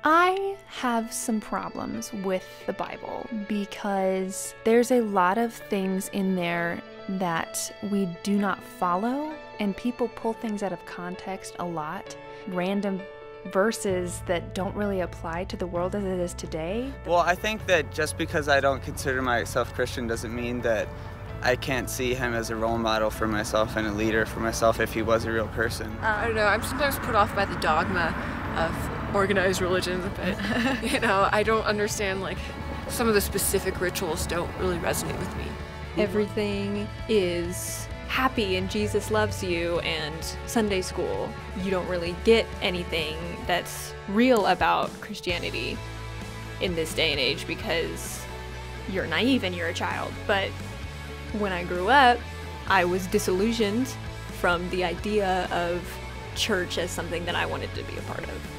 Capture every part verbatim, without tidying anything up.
I have some problems with the Bible because there's a lot of things in there that we do not follow, and people pull things out of context a lot. Random verses that don't really apply to the world as it is today. Well, I think that just because I don't consider myself Christian doesn't mean that I can't see him as a role model for myself and a leader for myself if he was a real person. Uh, I don't know, I'm sometimes put off by the dogma of organized religions, but, you know, I don't understand, like, some of the specific rituals don't really resonate with me. Everything is happy and Jesus loves you and Sunday school. You don't really get anything that's real about Christianity in this day and age because you're naive and you're a child. But when I grew up, I was disillusioned from the idea of church as something that I wanted to be a part of.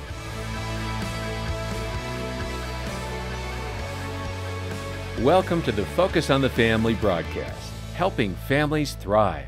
Welcome to the Focus on the Family broadcast, helping families thrive.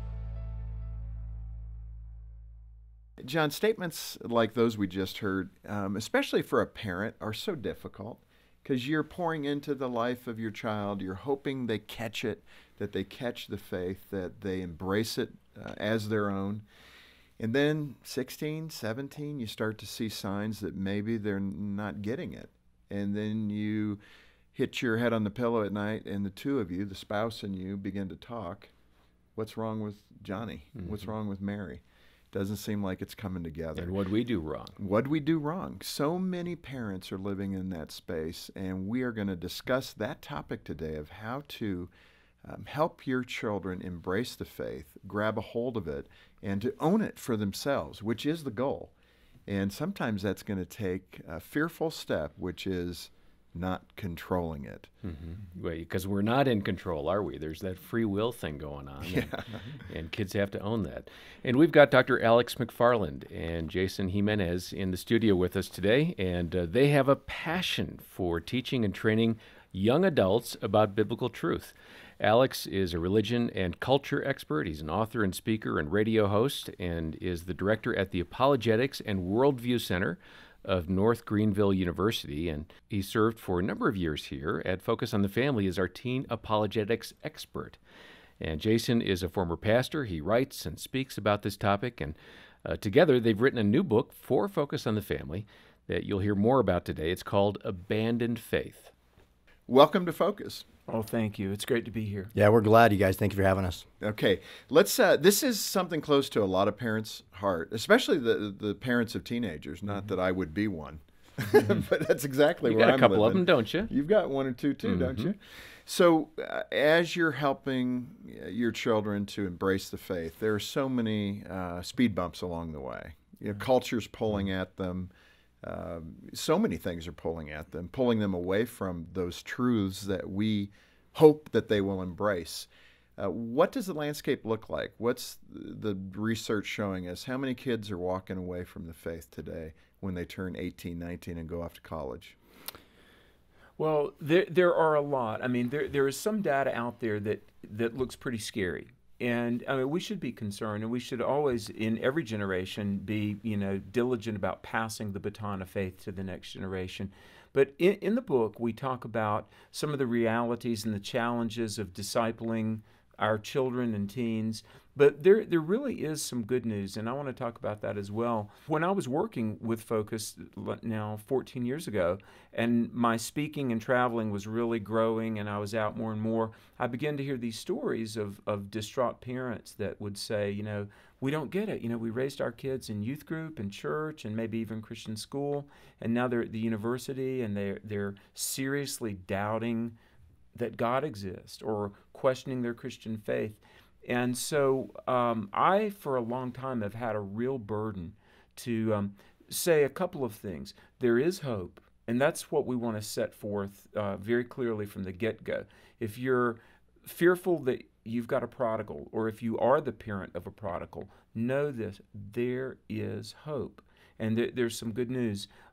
John, statements like those we just heard, um, especially for a parent, are so difficult because you're pouring into the life of your child. You're hoping they catch it, that they catch the faith, that they embrace it uh, as their own. And then sixteen, seventeen, you start to see signs that maybe they're not getting it. And then you hit your head on the pillow at night, and the two of you, the spouse and you, begin to talk. What's wrong with Johnny? Mm-hmm. What's wrong with Mary? Doesn't seem like it's coming together. And what'd we do wrong? What'd we do wrong? So many parents are living in that space, and we are going to discuss that topic today of how to um, help your children embrace the faith, grab a hold of it, and to own it for themselves, which is the goal. And sometimes that's going to take a fearful step, which is not controlling it. Mm-hmm. Well, because we're not in control, are we? There's that free will thing going on, yeah. and, and kids have to own that. And we've got Doctor Alex McFarland and Jason Jimenez in the studio with us today, and uh, they have a passion for teaching and training young adults about biblical truth. Alex is a religion and culture expert. He's an author and speaker and radio host, and is the director at the Apologetics and Worldview Center of North Greenville University, and he served for a number of years here at Focus on the Family as our teen apologetics expert. And Jason is a former pastor. He writes and speaks about this topic, and uh, together they've written a new book for Focus on the Family that you'll hear more about today. It's called Abandoned Faith. Welcome to Focus. Oh, thank you. It's great to be here. Yeah, we're glad, you guys. Thank you for having us. Okay, let's. Uh, this is something close to a lot of parents' heart, especially the the parents of teenagers. Not mm-hmm. that I would be one, but that's exactly you where got I'm a couple living. of them, don't you? You've got one or two too, mm-hmm. don't you? So, uh, as you're helping your children to embrace the faith, there are so many uh, speed bumps along the way. You know, mm-hmm. Culture's pulling at them. Uh, so many things are pulling at them, pulling them away from those truths that we hope that they will embrace. Uh, what does the landscape look like? What's the research showing us? How many kids are walking away from the faith today when they turn eighteen, nineteen and go off to college? Well, there there are a lot. I mean, there there is some data out there that, that looks pretty scary. And I mean, we should be concerned, and we should always, in every generation, be, you know, diligent about passing the baton of faith to the next generation. But in, in the book, we talk about some of the realities and the challenges of discipling our children and teens. But there there really is some good news, and I want to talk about that as well. When I was working with Focus now fourteen years ago, and my speaking and traveling was really growing, and I was out more and more, I began to hear these stories of, of distraught parents that would say, you know, we don't get it. You know, we raised our kids in youth group and church and maybe even Christian school, and now they're at the university, and they're, they're seriously doubting that God exists or questioning their Christian faith. And so um, I, for a long time, have had a real burden to um, say a couple of things. There is hope, and that's what we want to set forth uh, very clearly from the get-go. If you're fearful that you've got a prodigal, or if you are the parent of a prodigal, know this, there is hope. And th- there's some good news.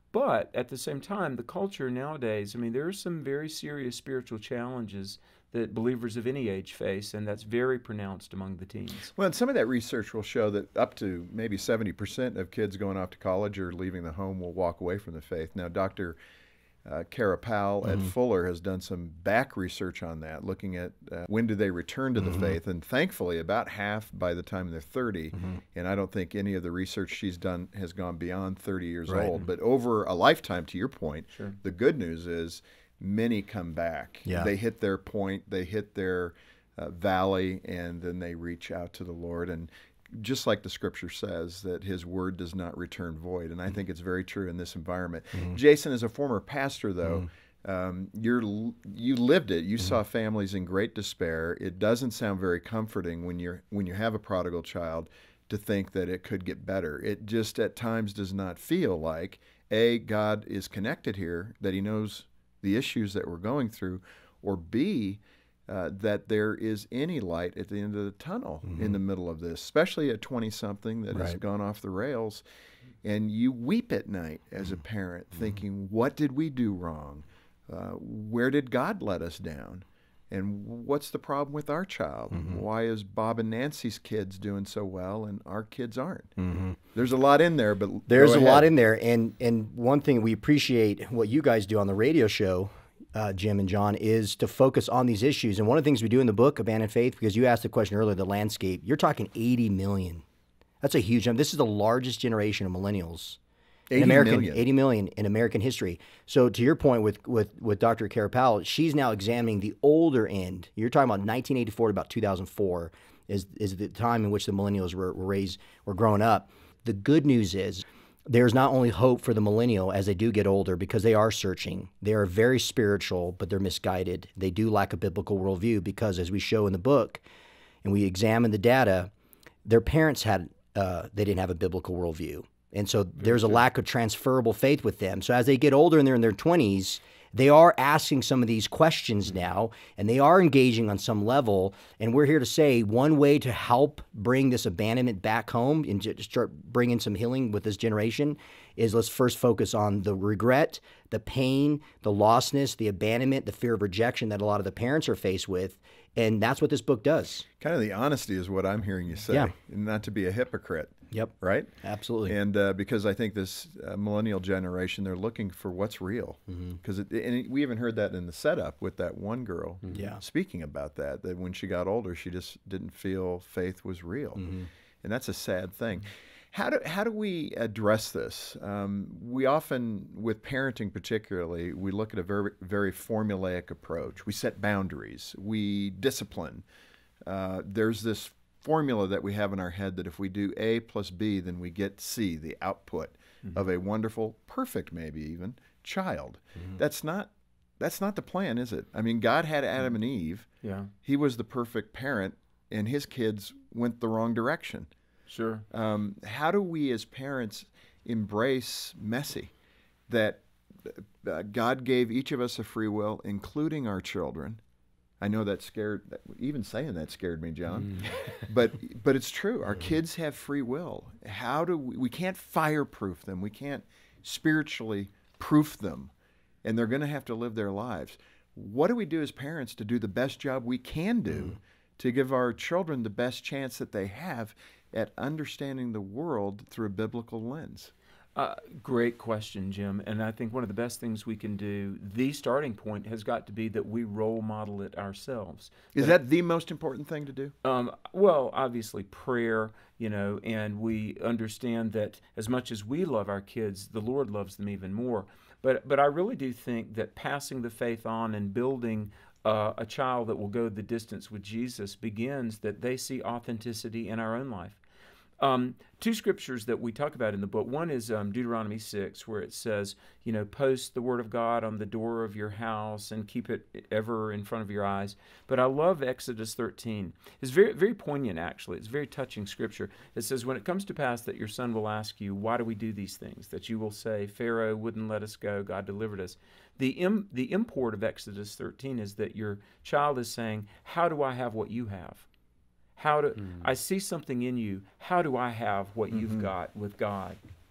But at the same time, the culture nowadays, I mean, there are some very serious spiritual challenges that believers of any age face, and that's very pronounced among the teens. Well, and some of that research will show that up to maybe seventy percent of kids going off to college or leaving the home will walk away from the faith. Now, Doctor Uh, Kara Powell Mm-hmm. at Fuller has done some back research on that, looking at uh, when do they return to the Mm-hmm. faith, and thankfully about half by the time they're thirty, Mm-hmm. and I don't think any of the research she's done has gone beyond thirty years Right. old, but over a lifetime, to your point, Sure. the good news is many come back. Yeah. They hit their point, they hit their uh, valley, and then they reach out to the Lord, and just like the scripture says, that his word does not return void. And I think it's very true in this environment. Mm-hmm. Jason, as a former pastor, though, um, you're, you lived it. You saw families in great despair. It doesn't sound very comforting when, you're, when you have a prodigal child to think that it could get better. It just at times does not feel like, A, God is connected here, that he knows the issues that we're going through, or B, Uh, that there is any light at the end of the tunnel Mm-hmm. in the middle of this, especially a twenty-something that has Right. gone off the rails. And you weep at night as a parent thinking, what did we do wrong? Uh, where did God let us down? And what's the problem with our child? Why is Bob and Nancy's kids doing so well and our kids aren't? There's a lot in there, but There's go a lot ahead. in there, and and one thing we appreciate what you guys do on the radio show, uh, Jim and John, is to focus on these issues. And one of the things we do in the book, Abandoned Faith, because you asked the question earlier, the landscape, you're talking eighty million. That's a huge number. This is the largest generation of millennials in eighty American, million. eighty million in American history. So to your point with, with, with Doctor Kara Powell, she's now examining the older end. You're talking about nineteen eighty-four to about two thousand four is, is the time in which the millennials were, were raised, were growing up. The good news is there's not only hope for the millennial as they do get older, because they are searching. They are very spiritual, but they're misguided. They do lack a biblical worldview because, as we show in the book, and we examine the data, their parents had, uh, they didn't have a biblical worldview. And so there's a lack of transferable faith with them. So as they get older and they're in their twenties, they are asking some of these questions now, and they are engaging on some level. And we're here to say one way to help bring this abandonment back home and to start bringing some healing with this generation is let's first focus on the regret, the pain, the lostness, the abandonment, the fear of rejection that a lot of the parents are faced with. And that's what this book does. Kind of the honesty is what I'm hearing you say, Yeah. and not to be a hypocrite. Yep. Right? Absolutely. And uh, because I think this uh, millennial generation, they're looking for what's real. Because and it, we even heard that in the setup with that one girl Yeah. speaking about that, that when she got older, she just didn't feel faith was real. And that's a sad thing. How do, how do we address this? Um, we often, with parenting particularly, we look at a very, very formulaic approach. We set boundaries. We discipline. Uh, there's this formula that we have in our head that if we do A plus B, then we get C, the output of a wonderful, perfect maybe even, child. That's not that's not the plan, is it? I mean, God had Adam and Eve. Yeah, He was the perfect parent, and his kids went the wrong direction. sure. Um, how do we as parents embrace messy? That uh, God gave each of us a free will, including our children. I know that scared, even saying that scared me, John. but but it's true. Our kids have free will. How do we, we can't fireproof them. We can't spiritually proof them. And they're going to have to live their lives. What do we do as parents to do the best job we can do to give our children the best chance that they have at understanding the world through a biblical lens? Uh, great question, Jim. And I think one of the best things we can do, the starting point has got to be that we role model it ourselves. Is that the most important thing to do? Um, well, obviously prayer, you know, and we understand that as much as we love our kids, the Lord loves them even more. But but I really do think that passing the faith on and building uh, a child that will go the distance with Jesus begins that they see authenticity in our own life. Um, two scriptures that we talk about in the book. One is um, Deuteronomy six, where it says, you know, post the word of God on the door of your house and keep it ever in front of your eyes. But I love Exodus thirteen. It's very, very poignant, actually. It's very touching scripture. It says, when it comes to pass that your son will ask you, why do we do these things? That you will say, Pharaoh wouldn't let us go, God delivered us. The, im- the import of Exodus thirteen is that your child is saying, how do I have what you have? How do mm. I see something in you? How do I have what mm-hmm. you've got with God?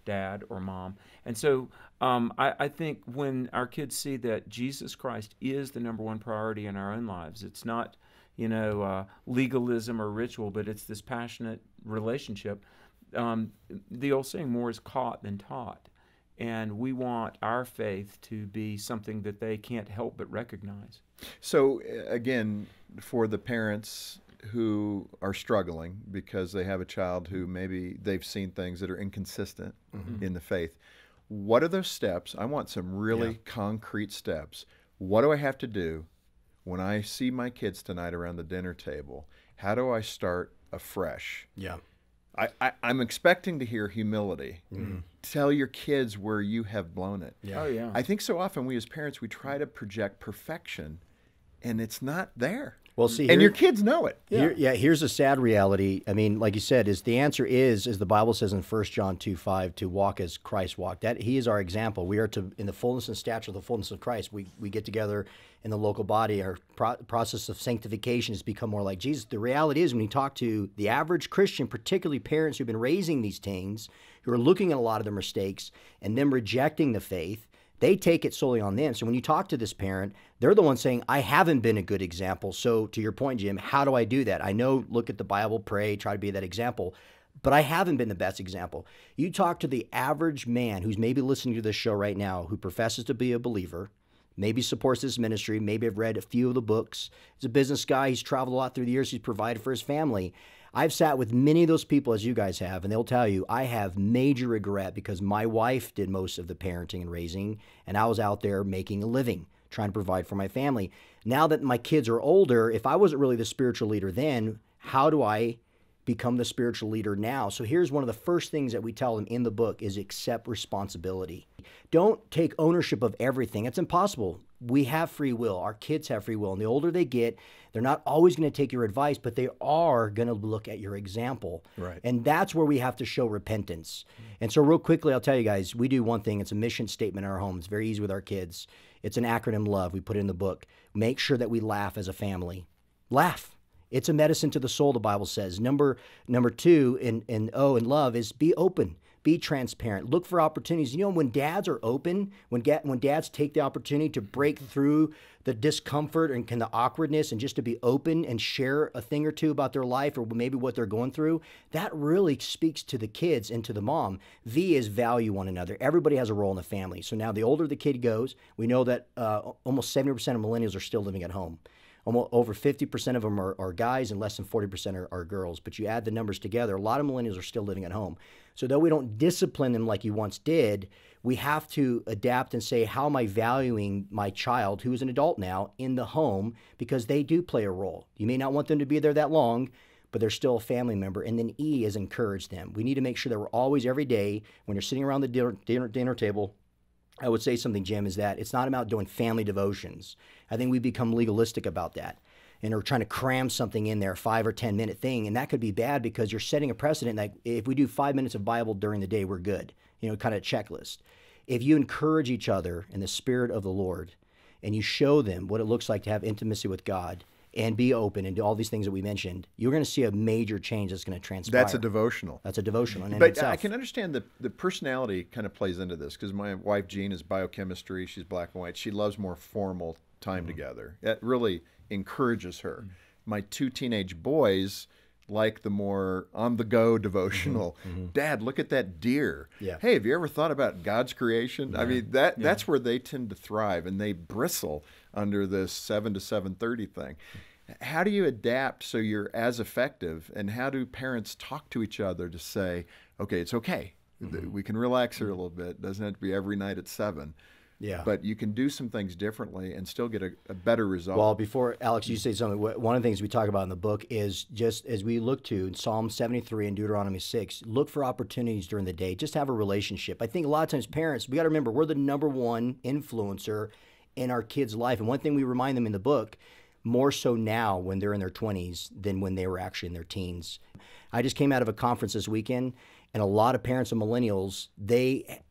dad or mom. And so um, I, I think when our kids see that Jesus Christ is the number one priority in our own lives, it's not, you know, uh, legalism or ritual, but it's this passionate relationship. Um, the old saying, more is caught than taught. And we want our faith to be something that they can't help but recognize. So, uh, again, for the parents who are struggling because they have a child who maybe they've seen things that are inconsistent mm-hmm. in the faith, what are those steps? I want some really yeah. concrete steps. What do I have to do when I see my kids tonight around the dinner table? How do I start afresh? Yeah. I, I, I'm expecting to hear humility. Mm-hmm. Tell your kids where you have blown it. Yeah. Oh, yeah. I think so often we as parents, we try to project perfection, and it's not there. Well, see, and here, your kids know it. Yeah. Here, yeah, here's a sad reality. I mean, like you said, is the answer is, as the Bible says in First John two five, to walk as Christ walked. That He is our example. We are to, in the fullness and stature of the fullness of Christ. We we get together in the local body. Our pro- process of sanctification has become more like Jesus. The reality is, when you talk to the average Christian, particularly parents who've been raising these teens, who are looking at a lot of their mistakes and them rejecting the faith, they take it solely on them. So when you talk to this parent, they're the ones saying, I haven't been a good example. So to your point, Jim, how do I do that? I know, look at the Bible, pray, try to be that example, but I haven't been the best example. You talk to the average man who's maybe listening to this show right now, who professes to be a believer, maybe supports this ministry, maybe have read a few of the books. He's a business guy. He's traveled a lot through the years. He's provided for his family. I've sat with many of those people, as you guys have, and they'll tell you, I have major regret because my wife did most of the parenting and raising, and I was out there making a living, trying to provide for my family. Now that my kids are older, if I wasn't really the spiritual leader then, how do I become the spiritual leader now? So here's one of the first things that we tell them in the book is accept responsibility. Don't take ownership of everything. It's impossible. We have free will. Our kids have free will. And the older they get, they're not always going to take your advice, but they are going to look at your example. Right. And that's where we have to show repentance. And so real quickly, I'll tell you guys, we do one thing. It's a mission statement in our home. It's very easy with our kids. It's an acronym, LOVE. We put it in the book. Make sure that we laugh as a family. Laugh. It's a medicine to the soul, the Bible says. Number number two in, in O in love is be open. Be transparent. Look for opportunities. You know, when dads are open, when ga- when dads take the opportunity to break through the discomfort and kind of awkwardness and just to be open and share a thing or two about their life or maybe what they're going through, that really speaks to the kids and to the mom. V is value one another. Everybody has a role in the family. So now the older the kid goes, we know that uh, almost seventy percent of millennials are still living at home. Almost over fifty percent of them are, are guys and less than forty percent are, are girls. But you add the numbers together, a lot of millennials are still living at home. So though we don't discipline them like you once did, we have to adapt and say, how am I valuing my child, who is an adult now, in the home? Because they do play a role. You may not want them to be there that long, but they're still a family member. And then E is encourage them. We need to make sure that we're always, every day, when you're sitting around the dinner, dinner, dinner table, I would say something, Jim, is that it's not about doing family devotions. I think we become legalistic about that. And we're trying to cram something in there, a five or ten minute thing. And that could be bad because you're setting a precedent that if we do five minutes of Bible during the day, we're good. You know, kind of checklist. If you encourage each other in the Spirit of the Lord and you show them what it looks like to have intimacy with God and be open and do all these things that we mentioned, you're going to see a major change that's going to transpire. That's a devotional. That's a devotional. In but itself. I can understand the, the personality kind of plays into this because my wife, Jean, is biochemistry. She's black and white. She loves more formal time mm-hmm. together. That really encourages her. Mm-hmm. My two teenage boys like the more on-the-go devotional. Mm-hmm. Mm-hmm. Dad, look at that deer. Yeah. Hey, have you ever thought about God's creation? Yeah. I mean, that yeah. that's where they tend to thrive, and they bristle under this seven to seven thirty thing. How do you adapt so you're as effective, and how do parents talk to each other to say, okay, it's okay. Mm-hmm. We can relax here a little bit. It doesn't have to be every night at seven. Yeah. But you can do some things differently and still get a, a better result. Well, before, Alex, you say something, one of the things we talk about in the book is just as we look to Psalm seventy-three and Deuteronomy six, look for opportunities during the day. Just have a relationship. I think a lot of times parents, we got to remember, we're the number one influencer in our kids' life. And one thing we remind them in the book, more so now when they're in their twenties than when they were actually in their teens. I just came out of a conference this weekend, and a lot of parents of millennials, they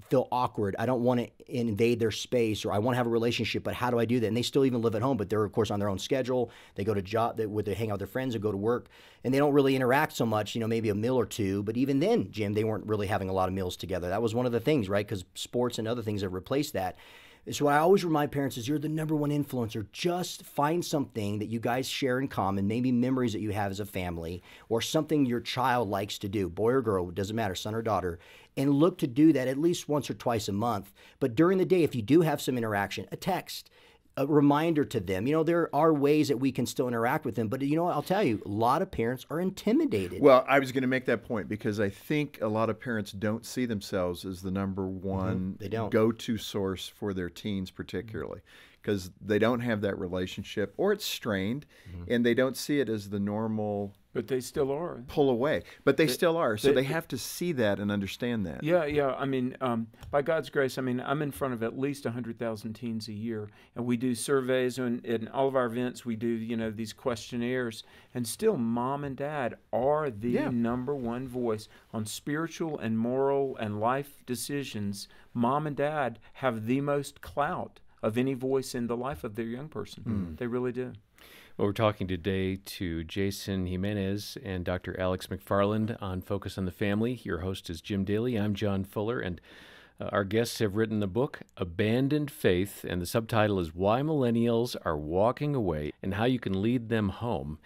feel awkward. I don't want to invade their space, or I want to have a relationship, but how do I do that? And they still even live at home, but they're of course on their own schedule. They go to job, they, they hang out with their friends, and go to work, and they don't really interact so much. You know, maybe a meal or two. But even then, Jim, they weren't really having a lot of meals together. That was one of the things, right? Because sports and other things have replaced that. So what I always remind parents is, you're the number one influencer. Just find something that you guys share in common, maybe memories that you have as a family, or something your child likes to do, boy or girl, doesn't matter, son or daughter, and look to do that at least once or twice a month. But during the day, if you do have some interaction, a text, a reminder to them. You know, there are ways that we can still interact with them, but you know what, I'll tell you, a lot of parents are intimidated. Well, I was going to make that point because I think a lot of parents don't see themselves as the number one Mm-hmm. They don't. go-to source for their teens, particularly because they don't have that relationship, or it's strained, Mm-hmm. and they don't see it as the normal But they still are. pull away. But they, They- still are, so they- they have to see that and understand that. Yeah, yeah. I mean, um, by God's grace, I mean, I'm in front of at least one hundred thousand teens a year, and we do surveys, and in all of our events, we do, you know, these questionnaires, and still mom and dad are the Yeah. number one voice on spiritual and moral and life decisions. Mom and dad have the most clout of any voice in the life of their young person. They really do. Well, we're talking today to Jason Jimenez and Doctor Alex McFarland on Focus on the Family. Your host is Jim Daly. I'm John Fuller, and uh, our guests have written the book, Abandoned Faith, and the subtitle is Why Millennials Are Walking Away and How You Can Lead Them Home.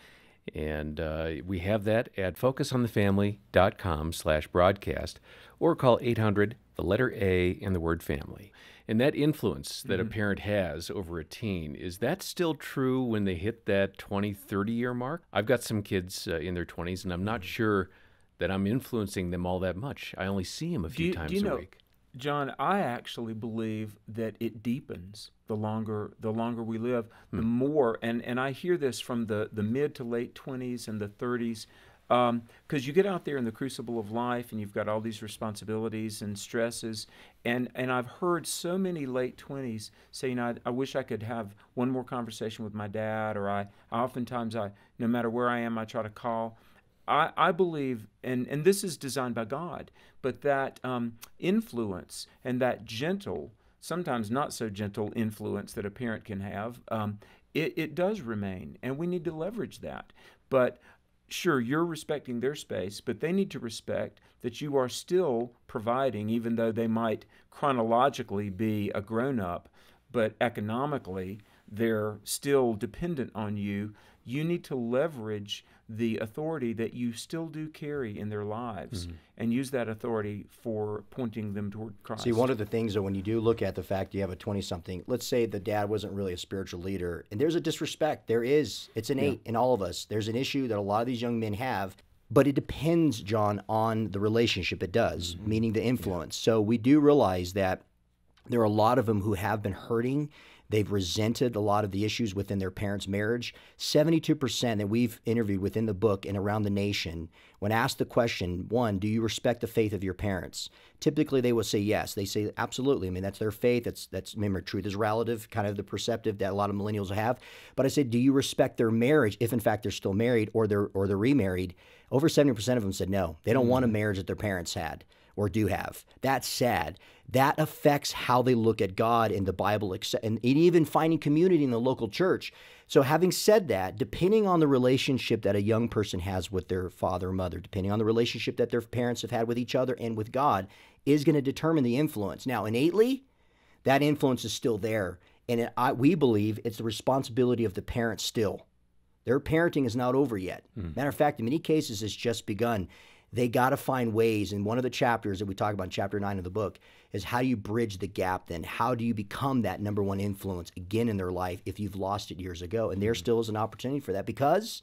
And uh, we have that at focusonthefamily.com slash broadcast, or call eight hundred, the letter A, and the word family. And that influence that mm-hmm. a parent has over a teen, is that still true when they hit that twenty, thirty-year mark? I've got some kids uh, in their twenties, and I'm not sure that I'm influencing them all that much. I only see them a few do you, times do you a know, week. John, I actually believe that it deepens the longer the longer we live, the Hmm. more, and, and I hear this from the, the mid to late twenties and the thirties, because um, you get out there in the crucible of life and you've got all these responsibilities and stresses, and, and I've heard so many late twenties say, you know, I, I wish I could have one more conversation with my dad, or I, I oftentimes, I no matter where I am, I try to call. I, I believe, and, and this is designed by God, but that um, influence and that gentle, sometimes not so gentle influence that a parent can have, um, it, it does remain, and we need to leverage that. But sure, you're respecting their space, but they need to respect that you are still providing, even though they might chronologically be a grown-up, but economically they're still dependent on you. You need to leverage the authority that you still do carry in their lives, mm-hmm. and use that authority for pointing them toward Christ. See, one of the things that when you do look at the fact you have a twenty-something, let's say the dad wasn't really a spiritual leader, and there's a disrespect. There is. It's innate yeah. in all of us. There's an issue that a lot of these young men have, but it depends, John, on the relationship. It does, mm-hmm. meaning the influence. Yeah. So we do realize that there are a lot of them who have been hurting. They've resented a lot of the issues within their parents' marriage. seventy-two percent that we've interviewed within the book and around the nation, when asked the question, one, do you respect the faith of your parents? Typically, they will say yes. They say absolutely. I mean, that's their faith. That's, that's remember, truth is relative, kind of the perceptive that a lot of millennials have. But I said, do you respect their marriage, if in fact they're still married or they're, or they're remarried? Over seventy percent of them said no. They don't mm-hmm. want a marriage that their parents had or do have. That's sad. That affects how they look at God and the Bible, and even finding community in the local church. So having said that, depending on the relationship that a young person has with their father or mother, depending on the relationship that their parents have had with each other and with God, is going to determine the influence. Now, innately, that influence is still there. And it, I, we believe it's the responsibility of the parents still. Their parenting is not over yet. Mm. Matter of fact, in many cases, it's just begun. They got to find ways, and one of the chapters that we talk about in chapter nine of the book is how do you bridge the gap then? How do you become that number one influence again in their life if you've lost it years ago? And there still is an opportunity for that, because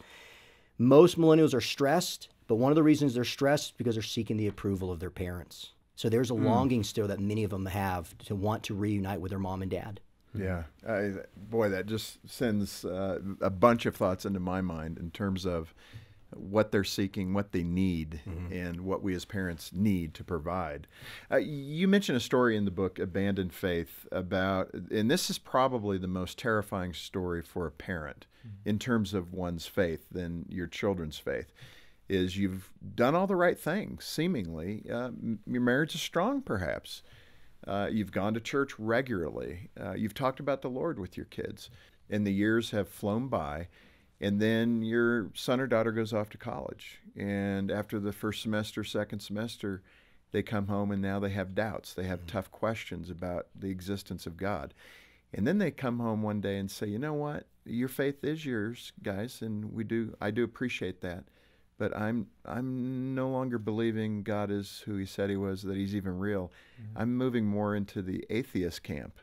most millennials are stressed, but one of the reasons they're stressed is because they're seeking the approval of their parents. So there's a mm. longing still that many of them have to want to reunite with their mom and dad. Yeah. I, boy, that just sends uh, a bunch of thoughts into my mind in terms of what they're seeking, what they need, mm-hmm. and what we as parents need to provide. Uh, you mentioned a story in the book, Abandoned Faith, about, and this is probably the most terrifying story for a parent mm-hmm. in terms of one's faith than your children's faith, is you've done all the right things, seemingly. Uh, your marriage is strong, perhaps, Uh, you've gone to church regularly. Uh, you've talked about the Lord with your kids. And the years have flown by. And then your son or daughter goes off to college. And after the first semester, second semester, they come home and now they have doubts. They have mm-hmm. tough questions about the existence of God. And then they come home one day and say, you know what? Your faith is yours, guys, and we do. I do appreciate that. But I'm I'm no longer believing God is who he said he was, that he's even real. Mm-hmm. I'm moving more into the atheist camp.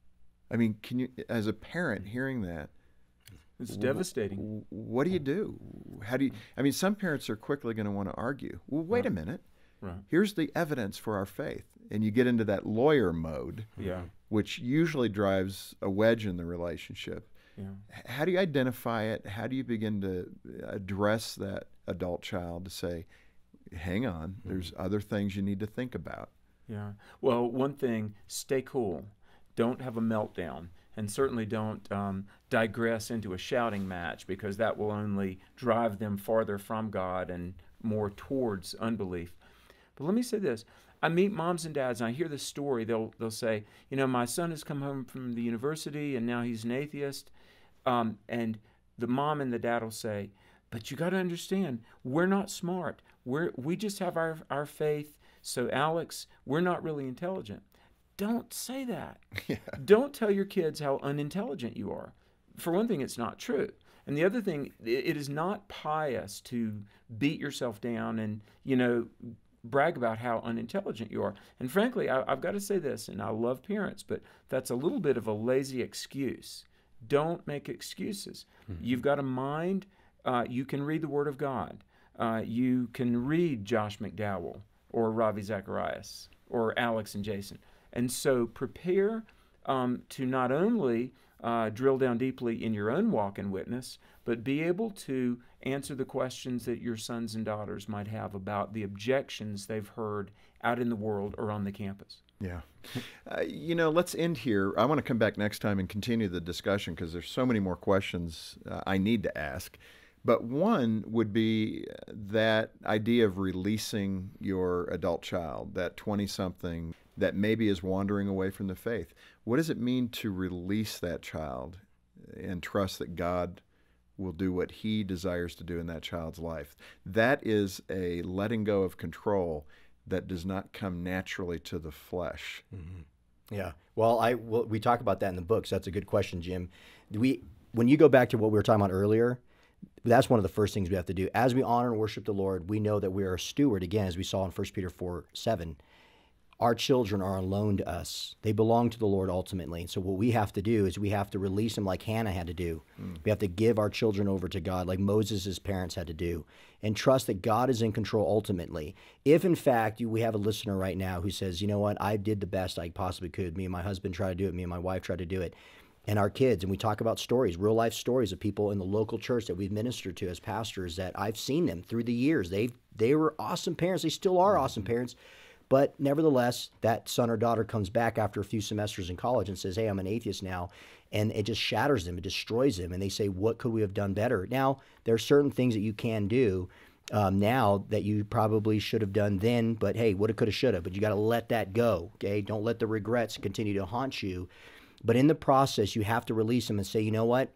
I mean, can you, as a parent hearing that, it's devastating. What do you do? How do you, I mean, some parents are quickly going to want to argue. Well, wait right. a minute. Right. Here's the evidence for our faith. And you get into that lawyer mode, yeah. which usually drives a wedge in the relationship. Yeah. How do you identify it? How do you begin to address that adult child to say, hang on, mm-hmm. there's other things you need to think about? Yeah. Well, one thing, stay cool. Don't have a meltdown. And certainly don't um, digress into a shouting match, because that will only drive them farther from God and more towards unbelief. But let me say this. I meet moms and dads, and I hear this story. They'll they'll say, you know, my son has come home from the university, and now he's an atheist. Um, and the mom and the dad will say, but you got to understand, we're not smart. We're, we just have our, our faith. So, Alex, we're not really intelligent. Don't say that. Yeah. Don't tell your kids how unintelligent you are. For one thing, it's not true. And the other thing, it is not pious to beat yourself down and, you know, brag about how unintelligent you are. And frankly, I, I've got to say this, and I love parents, but that's a little bit of a lazy excuse. Don't make excuses. Mm-hmm. You've got a mind. Uh, you can read the Word of God. Uh, you can read Josh McDowell or Ravi Zacharias or Alex and Jason. And so prepare um, to not only uh, drill down deeply in your own walk and witness, but be able to answer the questions that your sons and daughters might have about the objections they've heard out in the world or on the campus. Yeah. Uh, you know, let's end here. I want to come back next time and continue the discussion, because there's so many more questions uh, I need to ask. But one would be that idea of releasing your adult child, that twenty-something that maybe is wandering away from the faith. What does it mean to release that child and trust that God will do what he desires to do in that child's life? That is a letting go of control that does not come naturally to the flesh. Mm-hmm. Yeah. Well, I well, we talk about that in the book, so that's a good question, Jim. We when you go back to what we were talking about earlier, that's one of the first things we have to do. As we honor and worship the Lord, we know that we are a steward, again, as we saw in First Peter four seven. Our children are on loan to us. They belong to the Lord ultimately. So what we have to do is we have to release them like Hannah had to do. Mm. We have to give our children over to God like Moses' parents had to do, and trust that God is in control ultimately. If, in fact, you, we have a listener right now who says, you know what, I did the best I possibly could. Me and my husband tried to do it. Me and my wife tried to do it. And our kids, and we talk about stories, real-life stories of people in the local church that we've ministered to as pastors that I've seen them through the years. They they were awesome parents. They still are awesome parents. But nevertheless, that son or daughter comes back after a few semesters in college and says, hey, I'm an atheist now. And it just shatters them. It destroys them. And they say, what could we have done better? Now, there are certain things that you can do um, now that you probably should have done then. But, hey, woulda, coulda, shoulda. But you got to let that go, okay? Don't let the regrets continue to haunt you. But in the process, you have to release them and say, you know what?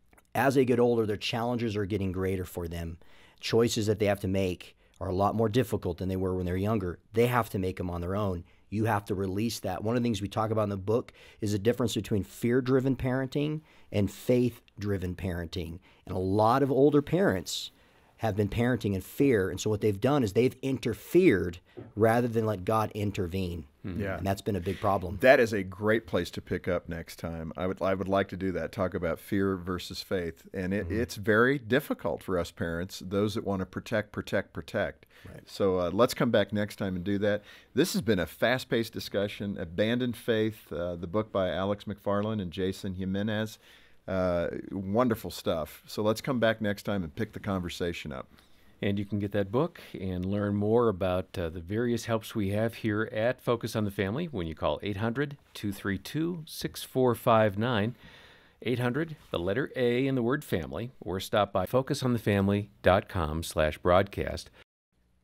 As they get older, their challenges are getting greater for them. Choices that they have to make are a lot more difficult than they were when they're younger. They have to make them on their own. You have to release that. One of the things we talk about in the book is the difference between fear-driven parenting and faith-driven parenting. And a lot of older parents have been parenting in fear, and so what they've done is they've interfered rather than let God intervene. Yeah. And that's been a big problem. That is a great place to pick up next time. I would I would like to do that, talk about fear versus faith. And it, mm-hmm. it's very difficult for us parents, those that want to protect, protect, protect. Right. So uh, let's come back next time and do that. This has been a fast-paced discussion. Abandoned Faith, uh, the book by Alex McFarland and Jason Jimenez. Uh, wonderful stuff. So let's come back next time and pick the conversation up. And you can get that book and learn more about uh, the various helps we have here at Focus on the Family when you call eight hundred, two three two, six four five nine, eight hundred, the letter A in the word family, or stop by focus on the family dot com slash broadcast.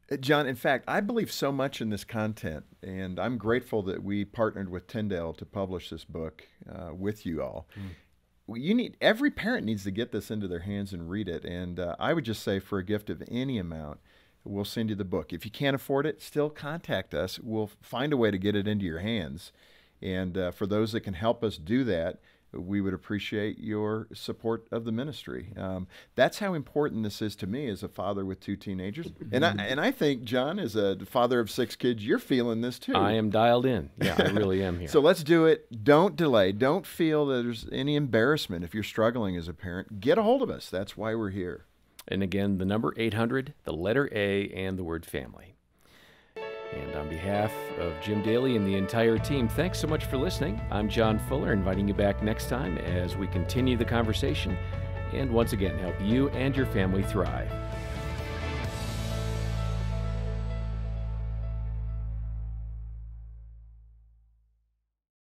Uh, John, in fact, I believe so much in this content, and I'm grateful that we partnered with Tyndale to publish this book uh, with you all. Mm. Well, you need every parent needs to get this into their hands and read it. And uh, I would just say, for a gift of any amount, we'll send you the book. If you can't afford it, still contact us. We'll find a way to get it into your hands. And uh, for those that can help us do that, we would appreciate your support of the ministry. Um, that's how important this is to me as a father with two teenagers. And I, and I think, John, as a father of six kids, you're feeling this too. I am dialed in. Yeah, I really am here. So let's do it. Don't delay. Don't feel that there's any embarrassment if you're struggling as a parent. Get a hold of us. That's why we're here. And again, the number eight hundred, the letter A, and the word family. And on behalf of Jim Daly and the entire team, thanks so much for listening. I'm John Fuller, inviting you back next time as we continue the conversation and once again help you and your family thrive.